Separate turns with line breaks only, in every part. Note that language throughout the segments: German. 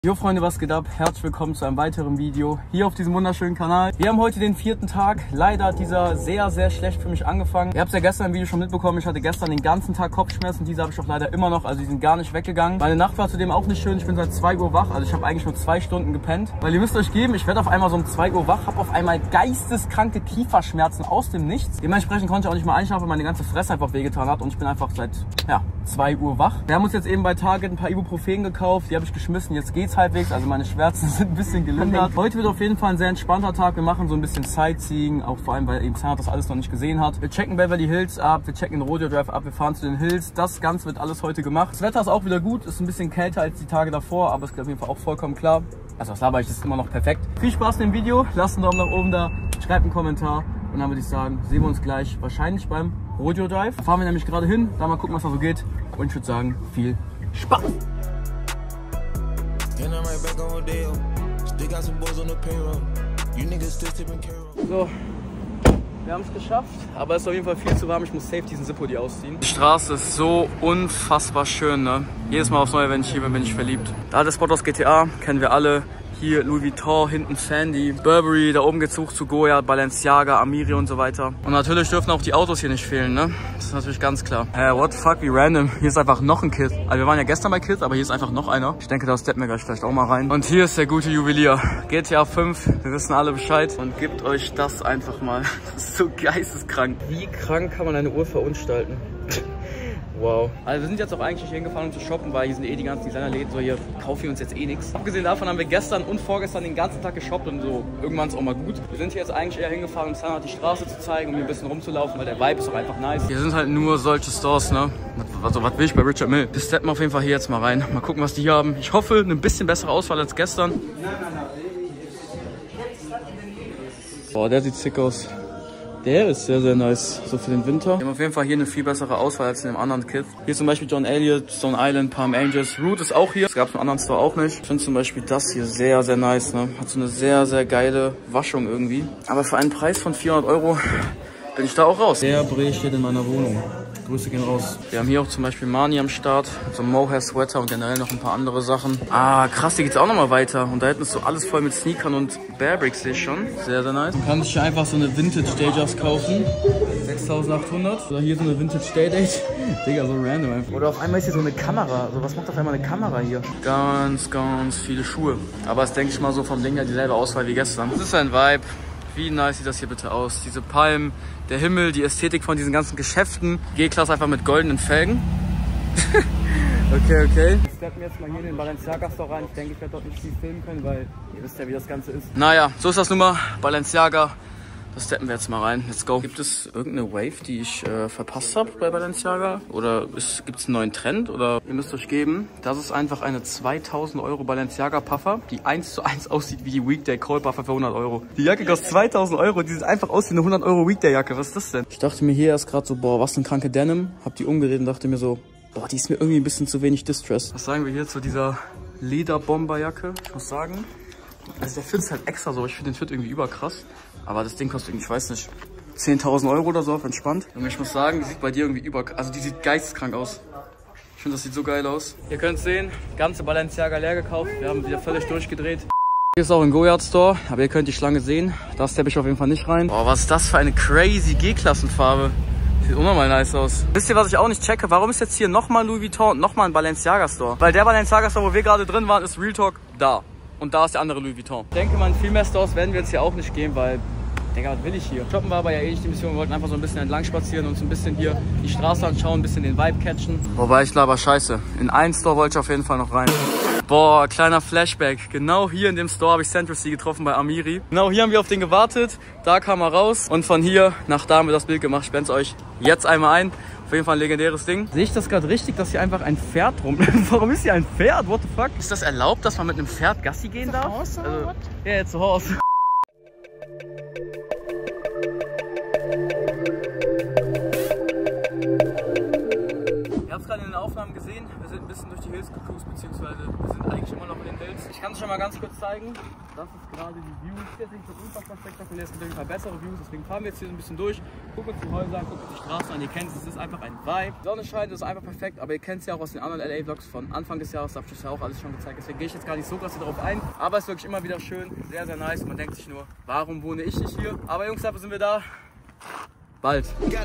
Jo Freunde, was geht ab? Herzlich willkommen zu einem weiteren Video hier auf diesem wunderschönen Kanal. Wir haben heute den 4. Tag. Leider hat dieser sehr schlecht für mich angefangen. Ihr habt es ja gestern im Video schon mitbekommen. Ich hatte gestern den ganzen Tag Kopfschmerzen. Diese habe ich auch leider immer noch. Also die sind gar nicht weggegangen. Meine Nacht war zudem auch nicht schön. Ich bin seit 2 Uhr wach. Also ich habe eigentlich nur 2 Stunden gepennt. Weil ihr müsst euch geben, ich werde auf einmal so um 2 Uhr wach. Habe auf einmal geisteskranke Kieferschmerzen aus dem Nichts. Dementsprechend konnte ich auch nicht mal einschlafen, weil meine ganze Fresse einfach wehgetan hat. Und ich bin einfach seit 2 Uhr wach. Wir haben uns jetzt eben bei Target ein paar Ibuprofen gekauft. Die habe ich geschmissen. Jetzt geht's halbwegs. Also meine Schmerzen sind ein bisschen gelindert. Heute wird auf jeden Fall ein sehr entspannter Tag. Wir machen so ein bisschen Sightseeing, auch vor allem, weil eben Sam das alles noch nicht gesehen hat. Wir checken Beverly Hills ab, wir checken den Rodeo Drive ab, wir fahren zu den Hills. Das Ganze wird alles heute gemacht. Das Wetter ist auch wieder gut, ist ein bisschen kälter als die Tage davor, aber es ist auf jeden Fall auch vollkommen klar. Also was laber ich, das ist immer noch perfekt. Viel Spaß mit dem Video, lasst einen Daumen nach oben da, schreibt einen Kommentar und dann würde ich sagen, sehen wir uns gleich wahrscheinlich beim Rodeo Drive. Da fahren wir nämlich gerade hin, da mal gucken, was da so geht und ich würde sagen, viel Spaß! So, wir haben es geschafft, aber es ist auf jeden Fall viel zu warm. Ich muss safe diesen Zippo ausziehen. Die Straße ist so unfassbar schön, ne? Jedes Mal aufs Neue, wenn ich hier bin, bin ich verliebt. Der alte Spot aus GTA, kennen wir alle. Hier Louis Vuitton, hinten Fendi, Burberry, da oben geht's hoch zu Goya, Balenciaga, Amiri und so weiter. Und natürlich dürfen auch die Autos hier nicht fehlen, ne? Das ist natürlich ganz klar. What the fuck, wie random. Hier ist einfach noch ein Kid. Also wir waren ja gestern bei Kids, aber hier ist einfach noch einer. Ich denke, da steppen wir gleich vielleicht auch mal rein. Und hier ist der gute Juwelier. GTA 5, wir wissen alle Bescheid. Und gebt euch das einfach mal. Das ist so geisteskrank. Wie krank kann man eine Uhr verunstalten? Wow. Also wir sind jetzt auch eigentlich hier hingefahren, um zu shoppen, weil hier sind eh die ganzen Designerläden, so hier kaufen wir uns jetzt eh nichts. Abgesehen davon haben wir gestern und vorgestern den ganzen Tag geshoppt und so irgendwann ist auch mal gut. Wir sind hier jetzt eigentlich eher hingefahren, um Sam die Straße zu zeigen, um hier ein bisschen rumzulaufen, weil der Vibe ist auch einfach nice. Hier sind halt nur solche Stores, ne? Also was will ich bei Richard Mille? Wir steppen auf jeden Fall hier jetzt mal rein. Mal gucken, was die hier haben. Ich hoffe, eine bisschen bessere Auswahl als gestern. Boah, der sieht sick aus. Der ist sehr nice, so für den Winter. Wir haben auf jeden Fall hier eine viel bessere Auswahl als in dem anderen Kit. Hier zum Beispiel John Elliott, Stone Island, Palm Angels. Root ist auch hier. Das gab es im anderen Store auch nicht. Ich finde zum Beispiel das hier sehr nice, ne? Hat so eine sehr geile Waschung irgendwie. Aber für einen Preis von 400 € bin ich da auch raus. Der Bree steht in meiner Wohnung. Grüße gehen raus. Wir haben hier auch zum Beispiel Marni am Start, so ein Mohair Sweater und generell noch ein paar andere Sachen. Ah, krass, hier geht's auch nochmal weiter. Und da hinten ist so alles voll mit Sneakern und Bearbricks, sehe ich schon. Sehr nice. Man kann sich hier einfach so eine Vintage Datejust kaufen. 6.800. Oder hier so eine Vintage Daydate. Digga, so random einfach. Oder auf einmal ist hier so eine Kamera. Also was macht auf einmal eine Kamera hier? Ganz viele Schuhe. Aber es denke ich mal so vom Ding her dieselbe Auswahl wie gestern. Das ist ein Vibe. Wie nice sieht das hier bitte aus? Diese Palmen, der Himmel, die Ästhetik von diesen ganzen Geschäften. G-Klasse einfach mit goldenen Felgen. Okay. Wir steppen jetzt mal hier in den Balenciaga Store rein. Ich denke, ich werde dort nicht viel filmen können, weil ihr wisst ja, wie das Ganze ist. Naja, so ist das nun mal. Balenciaga. Das steppen wir jetzt mal rein. Let's go. Gibt es irgendeine Wave, die ich verpasst habe bei Balenciaga? Oder gibt es einen neuen Trend? Oder ihr müsst euch geben, das ist einfach eine 2.000 € Balenciaga Puffer, die 1:1 aussieht wie die Weekday Call Puffer für 100 €. Die Jacke kostet 2.000 €. Die sieht einfach aus wie eine 100 € Weekday Jacke. Was ist das denn? Ich dachte mir hier erst gerade so, boah, was eine kranke Denim. Hab die umgedreht und dachte mir so, boah, die ist mir irgendwie ein bisschen zu wenig Distress. Was sagen wir hier zu dieser Lederbomberjacke? Ich muss sagen, also der Fit ist halt extra so. Ich finde den Fit irgendwie überkrass. Aber das Ding kostet irgendwie, ich weiß nicht, 10.000 € oder so, auf entspannt. Und ich muss sagen, die sieht bei dir irgendwie also die sieht geisteskrank aus. Ich finde, das sieht so geil aus. Ihr könnt sehen, ganze Balenciaga leer gekauft. Wir haben wieder völlig durchgedreht. Hier ist auch ein Goyard Store, aber ihr könnt die Schlange sehen. Da steppe ich auf jeden Fall nicht rein. Boah, was ist das für eine crazy G-Klassenfarbe. Sieht unnormal nice aus. Wisst ihr, was ich auch nicht checke? Warum ist jetzt hier nochmal Louis Vuitton und nochmal ein Balenciaga Store? Weil der Balenciaga Store, wo wir gerade drin waren, ist Real Talk da. Und da ist der andere Louis Vuitton. Ich denke mal, in viel mehr Stores werden wir jetzt hier auch nicht gehen, weil, Digga, was will ich hier? Shoppen war aber ja eh nicht die Mission. Wir wollten einfach so ein bisschen entlang spazieren und uns ein bisschen hier die Straße anschauen, ein bisschen den Vibe catchen. Wobei, ich laber scheiße. In einen Store wollte ich auf jeden Fall noch rein. Boah, kleiner Flashback. Genau hier in dem Store habe ich Central C getroffen bei Amiri. Genau hier haben wir auf den gewartet. Da kam er raus. Und von hier nach da haben wir das Bild gemacht. Ich blende es euch jetzt einmal ein. Auf jeden Fall ein legendäres Ding. Sehe ich das gerade richtig, dass hier einfach ein Pferd Warum ist hier ein Pferd? What the fuck? Ist das erlaubt, dass man mit einem Pferd Gassi gehen darf? Also, ja, jetzt zu Hause. Ihr habt es gerade in den Aufnahmen gesehen. Wir sind ein bisschen durch die Hills gecruised, beziehungsweise wir sind eigentlich immer noch in den Hills. Ich Ich kann es schon mal ganz kurz zeigen. Das ist gerade die View. Ist jetzt nicht so unfassbar spektakulär, es gibt auf jeden Fall bessere Views. Deswegen fahren wir jetzt hier so ein bisschen durch. Gucken uns die Häuser an, gucken uns die Straßen an. Ihr kennt es, ist einfach ein Vibe. Die Sonne scheint, ist einfach perfekt. Aber ihr kennt es ja auch aus den anderen LA-Vlogs von Anfang des Jahres. Da habe ich das ja auch alles schon gezeigt. Deswegen gehe ich jetzt gar nicht so krass darauf ein. Aber es ist wirklich immer wieder schön, sehr, sehr nice. Und man denkt sich nur, warum wohne ich nicht hier? Aber Jungs, dafür sind wir da. Bald.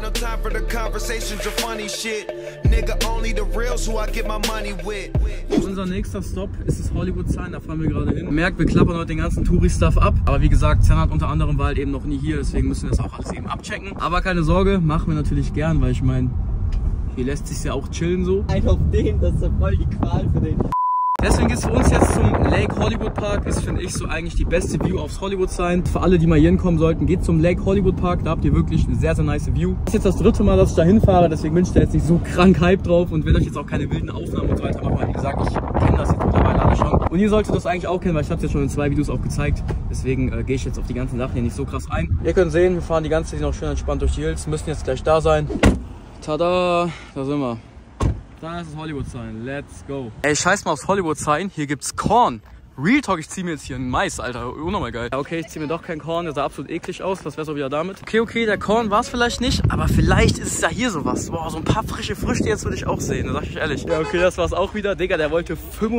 Unser nächster Stop ist das Hollywood Sign, da fahren wir gerade hin. Ihr merkt, wir klappern heute den ganzen Touri-Stuff ab. Aber wie gesagt, Senat unter anderem war halt eben noch nie hier, deswegen müssen wir das auch alles eben abchecken. Aber keine Sorge, machen wir natürlich gern, weil ich meine, hier lässt sich ja auch chillen so.
Ein auf den, das ist ja voll die Qual für den.
Deswegen geht es für uns jetzt zum Lake Hollywood Park. Ist, finde ich, so eigentlich die beste View aufs Hollywood Sign. Für alle, die mal hier hinkommen sollten, geht zum Lake Hollywood Park. Da habt ihr wirklich eine sehr, sehr nice View. Das ist jetzt das 3. Mal, dass ich da hinfahre. Deswegen bin ich da jetzt nicht so krank Hype drauf und will euch jetzt auch keine wilden Aufnahmen und so weiter machen. Weil, wie gesagt, ich kenne das jetzt mittlerweile alle schon. Und ihr solltet das eigentlich auch kennen, weil ich habe es ja schon in 2 Videos auch gezeigt. Deswegen gehe ich jetzt auf die ganzen Sachen hier nicht so krass ein. Ihr könnt sehen, wir fahren die ganze Zeit noch schön entspannt durch die Hills. Müssen jetzt gleich da sein. Tada, da sind wir. Da ist das Hollywood Sign. Let's go. Ey, scheiß mal aufs Hollywood Sign. Hier gibt's Korn. Real Talk, ich ziehe mir jetzt hier einen Mais, Alter. Unnormal geil. Ja, okay, ich ziehe mir doch kein Korn. Der sah absolut eklig aus. Was wär's auch wieder damit? Okay, der Korn war es vielleicht nicht. Aber vielleicht ist es ja hier sowas. Boah, so ein paar frische Früchte jetzt würde ich auch sehen. Da sag ich euch ehrlich. Ja, okay, das war's auch wieder. Digga, der wollte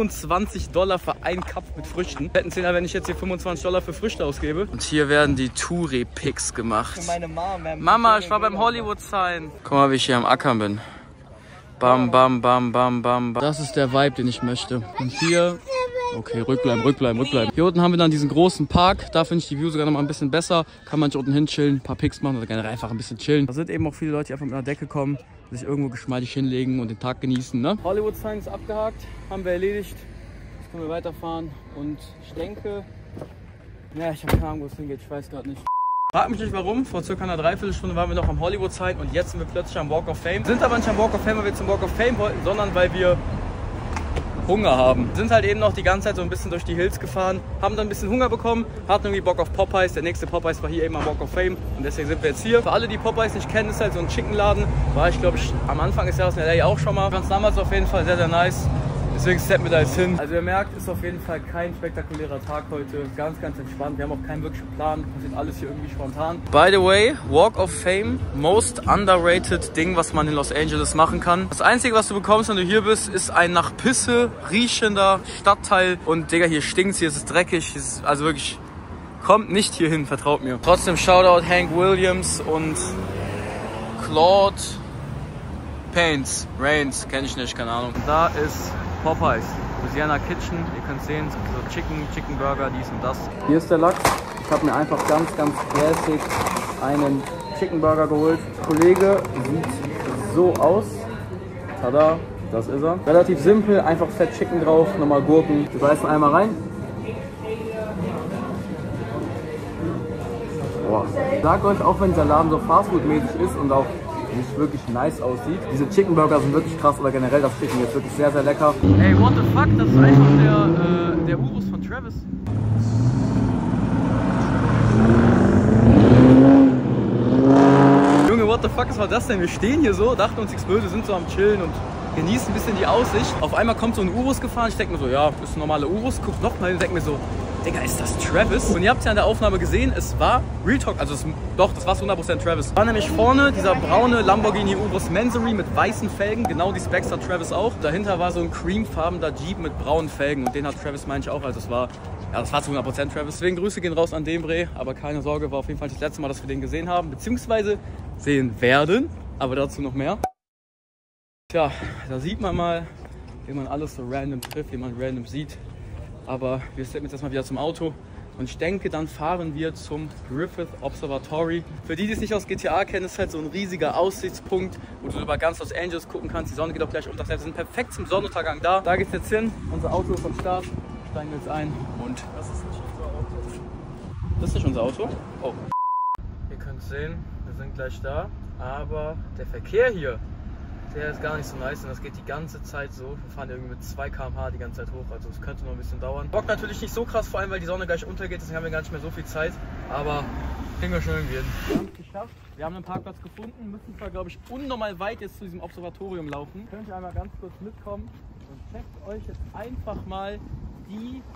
$25 für einen Cup mit Früchten. Hätten Sie da, wenn ich jetzt hier $25 für Früchte ausgebe. Und hier werden die Touri-Pics gemacht.
Für meine
Mama, ich war beim Hollywood Sign. Guck mal, wie ich hier am Ackern bin. Bam, bam, bam, bam, bam. Das ist der Vibe, den ich möchte. Und hier... Okay, rückbleiben. Hier unten haben wir dann diesen großen Park. Da finde ich die View sogar noch mal ein bisschen besser. Kann man hier unten hin chillen, ein paar Pics machen oder generell einfach ein bisschen chillen. Da sind eben auch viele Leute, die einfach mit einer Decke kommen, sich irgendwo geschmeidig hinlegen und den Tag genießen. Ne? Hollywood Sign ist abgehakt, haben wir erledigt. Jetzt können wir weiterfahren. Und ich denke... Ja, ich habe keine Ahnung, wo es hingeht. Ich weiß gerade nicht. Frag mich nicht warum, vor circa einer Dreiviertelstunde waren wir noch am Hollywood Sign und jetzt sind wir plötzlich am Walk of Fame. Sind aber nicht am Walk of Fame, weil wir zum Walk of Fame wollten, sondern weil wir Hunger haben. Wir sind halt eben noch die ganze Zeit so ein bisschen durch die Hills gefahren, haben dann ein bisschen Hunger bekommen, hatten irgendwie Bock auf Popeyes. Der nächste Popeyes war hier eben am Walk of Fame und deswegen sind wir jetzt hier. Für alle, die Popeyes nicht kennen, ist halt so ein Chickenladen. War ich, glaube ich, am Anfang des Jahres in LA auch schon mal. Ich fand es damals auf jeden Fall sehr, sehr nice. Deswegen steppen wir da jetzt hin. Also ihr merkt, ist auf jeden Fall kein spektakulärer Tag heute. Ganz, ganz entspannt. Wir haben auch keinen wirklichen Plan. Passiert alles hier irgendwie spontan. By the way, Walk of Fame, most underrated Ding, was man in Los Angeles machen kann. Das Einzige, was du bekommst, wenn du hier bist, ist ein nach Pisse riechender Stadtteil. Und Digga, hier stinkt's, hier ist es dreckig. Hier ist also wirklich, kommt nicht hier hin, vertraut mir. Trotzdem Shoutout Hank Williams und Claude Paints, Rains, kenne ich nicht, keine Ahnung. Da ist Popeyes, Louisiana Kitchen, ihr könnt sehen, so Chicken Burger, dies und das. Hier ist der Lachs. Ich habe mir einfach ganz classic einen Chicken Burger geholt. Der Kollege sieht so aus. Tada, das ist er. Relativ simpel, einfach Fett Chicken drauf, nochmal Gurken. Wir beißen einmal rein. Boah. Sagt euch, auch wenn dieser Laden so Fastfood-mäßig ist und auch nicht wirklich nice aussieht. Diese Chicken Burger sind wirklich krass, oder generell das Chicken jetzt wirklich sehr, sehr lecker. Ey, what the fuck, das ist einfach der Urus von Travis. Junge, what the fuck, was war das denn? Wir stehen hier so, dachten uns nichts Böse, sind so am Chillen und genießen ein bisschen die Aussicht. Auf einmal kommt so ein Urus gefahren, ich denke mir so, ja, das ist ein normaler Urus. Guck nochmal und denke mir so, Digga, ist das Travis? Und ihr habt es ja in der Aufnahme gesehen, es war Real Talk, also das war 100% Travis. War nämlich vorne dieser braune Lamborghini Urus Mansory mit weißen Felgen, genau die Specs hat Travis auch. Dahinter war so ein creamfarbener Jeep mit braunen Felgen und den hat Travis, meine ich, auch. Also das war zu 100% Travis. Deswegen Grüße gehen raus an Dembre, aber keine Sorge, war auf jeden Fall das letzte Mal, dass wir den gesehen haben, beziehungsweise sehen werden, aber dazu noch mehr. Tja, da sieht man mal, wie man alles so random trifft, wie man random sieht. Aber wir steppen jetzt erstmal wieder zum Auto und ich denke, dann fahren wir zum Griffith Observatory. Für die es nicht aus GTA kennen, ist halt so ein riesiger Aussichtspunkt, wo du über ganz Los Angeles gucken kannst. Die Sonne geht auch gleich unter. Wir sind perfekt zum Sonnenuntergang da. Da geht's jetzt hin. Unser Auto ist am Start. Steigen wir jetzt ein und das ist nicht unser Auto. Das ist nicht unser Auto? Oh. Ihr könnt sehen, wir sind gleich da. Aber der Verkehr hier, der ist gar nicht so nice und das geht die ganze Zeit so. Wir fahren irgendwie mit 2 km/h die ganze Zeit hoch, also es könnte noch ein bisschen dauern. Bock natürlich nicht so krass, vor allem weil die Sonne gleich untergeht, deswegen haben wir gar nicht mehr so viel Zeit. Aber kriegen wir schon irgendwie hin. Wir haben es geschafft. Wir haben einen Parkplatz gefunden, müssen zwar, glaube ich, unnormal weit jetzt zu diesem Observatorium laufen. Könnt ihr einmal ganz kurz mitkommen und checkt euch jetzt einfach mal die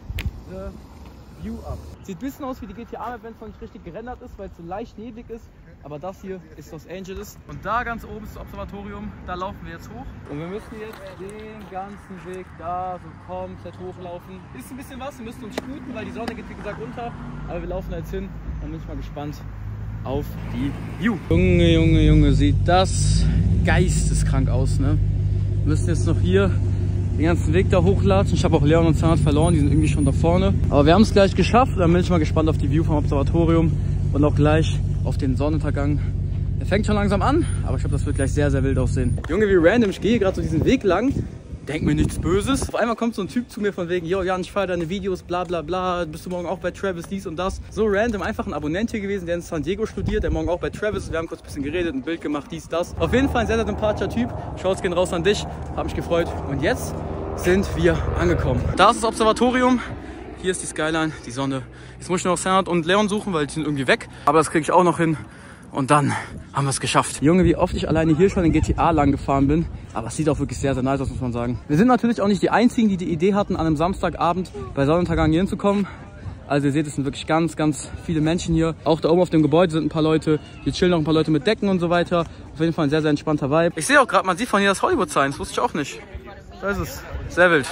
the view up. Sieht ein bisschen aus wie die GTA-Map, wenn es noch nicht richtig gerendert ist, weil es so leicht neblig ist. Aber das hier ist Los Angeles. Und da ganz oben ist das Observatorium, da laufen wir jetzt hoch. Und wir müssen jetzt den ganzen Weg da so komplett hochlaufen. Ist ein bisschen was, wir müssen uns sputen, weil die Sonne geht wie gesagt unter. Aber wir laufen da jetzt hin und bin ich mal gespannt auf die View. Junge, Junge, Junge, sieht das geisteskrank aus, ne? Wir müssen jetzt noch hier den ganzen Weg da hochlatschen. Ich habe auch Leon und Zanat verloren, die sind irgendwie schon da vorne. Aber wir haben es gleich geschafft. Dann bin ich mal gespannt auf die View vom Observatorium und auch gleich auf den Sonnenuntergang. Er fängt schon langsam an, aber ich glaube, das wird gleich sehr, sehr wild aussehen. Junge, wie random, ich gehe gerade so diesen Weg lang, denk mir nichts Böses. Auf einmal kommt so ein Typ zu mir von wegen, yo Jan, ich feiere deine Videos, bla bla bla, bist du morgen auch bei Travis, dies und das. So random, einfach ein Abonnent hier gewesen, der in San Diego studiert, der morgen auch bei Travis ist. Wir haben kurz ein bisschen geredet, ein Bild gemacht, dies, das. Auf jeden Fall ein sehr, sehr sympathischer Typ. Shouts gehen raus an dich, hab mich gefreut. Und jetzt sind wir angekommen. Da ist das Observatorium. Hier ist die Skyline, die Sonne. Jetzt muss ich noch Sanat und Leon suchen, weil die sind irgendwie weg. Aber das kriege ich auch noch hin. Und dann haben wir es geschafft. Junge, wie oft ich alleine hier schon in GTA lang gefahren bin. Aber es sieht auch wirklich sehr, sehr nice aus, muss man sagen. Wir sind natürlich auch nicht die Einzigen, die die Idee hatten, an einem Samstagabend bei Sonnenuntergang hier hinzukommen. Also ihr seht, es sind wirklich ganz, ganz viele Menschen hier. Auch da oben auf dem Gebäude sind ein paar Leute. Hier chillen noch ein paar Leute mit Decken und so weiter. Auf jeden Fall ein sehr, sehr entspannter Vibe. Ich sehe auch gerade, man sieht von hier das Hollywood-Sign. Das wusste ich auch nicht. Da ist es. Sehr wild.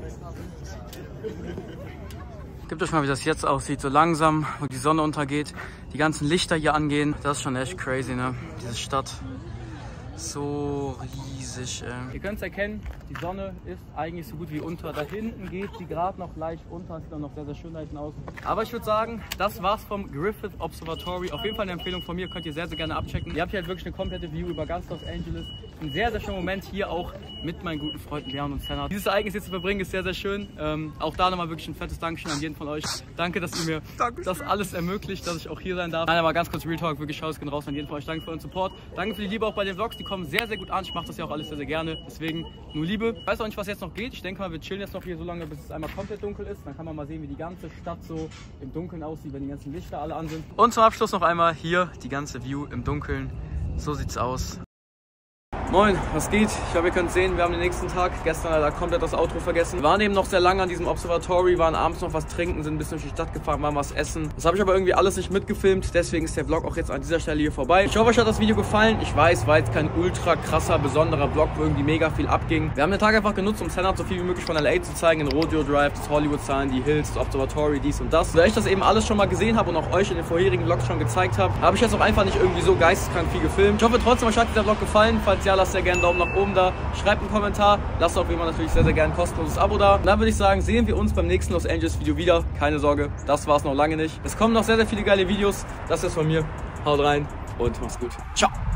Gebt euch mal, wie das jetzt aussieht, so langsam, wo die Sonne untergeht, die ganzen Lichter hier angehen. Das ist schon echt crazy, ne? Diese Stadt. So riesig, ey. Ihr könnt es erkennen, die Sonne ist eigentlich so gut wie unter. Da hinten geht sie gerade noch leicht unter. Sieht auch noch sehr, sehr schön da hinten aus. Aber ich würde sagen, das war's vom Griffith Observatory. Auf jeden Fall eine Empfehlung von mir. Könnt ihr sehr, sehr gerne abchecken. Ihr habt hier halt wirklich eine komplette View über ganz Los Angeles. Ein sehr, sehr schöner Moment hier auch mit meinen guten Freunden Leon und Sanat. Dieses Ereignis hier zu verbringen ist sehr, sehr schön. Auch da nochmal wirklich ein fettes Dankeschön an jeden von euch. Danke, dass ihr mir das alles ermöglicht, dass ich auch hier sein darf. Nein, aber ganz kurz Real Talk, wirklich Shouts gehen raus an jeden von euch. Danke für euren Support. Danke für die Liebe auch bei den Vlogs. Die kommen sehr, sehr gut an. Ich mache das ja auch alles sehr, sehr gerne. Deswegen nur Liebe. Ich weiß auch nicht, was jetzt noch geht. Ich denke mal, wir chillen jetzt noch hier so lange, bis es einmal komplett dunkel ist. Dann kann man mal sehen, wie die ganze Stadt so im Dunkeln aussieht, wenn die ganzen Lichter alle an sind. Und zum Abschluss noch einmal hier die ganze View im Dunkeln. So sieht's aus. Moin, was geht? Ich glaube, ihr könnt sehen, wir haben den nächsten Tag gestern leider komplett das Outro vergessen. Wir waren eben noch sehr lange an diesem Observatory, waren abends noch was trinken, sind ein bisschen durch die Stadt gefahren, waren was essen. Das habe ich aber irgendwie alles nicht mitgefilmt, deswegen ist der Vlog auch jetzt an dieser Stelle hier vorbei. Ich hoffe, euch hat das Video gefallen. Ich weiß, war jetzt kein ultra krasser, besonderer Vlog, wo irgendwie mega viel abging. Wir haben den Tag einfach genutzt, um Sanat so viel wie möglich von LA zu zeigen, in Rodeo Drive, das Hollywood Sign, die Hills, das Observatory, dies und das. Da ich das eben alles schon mal gesehen habe und auch euch in den vorherigen Vlogs schon gezeigt habe, habe ich jetzt auch einfach nicht irgendwie so geisteskrank viel gefilmt. Ich hoffe trotzdem, euch hat dieser Vlog gefallen. Falls ja, lasst sehr gerne einen Daumen nach oben da, schreibt einen Kommentar, lasst auch wie immer natürlich sehr, sehr gerne ein kostenloses Abo da. Und dann würde ich sagen, sehen wir uns beim nächsten Los Angeles Video wieder. Keine Sorge, das war es noch lange nicht. Es kommen noch sehr, sehr viele geile Videos. Das ist von mir. Haut rein und macht's gut. Ciao.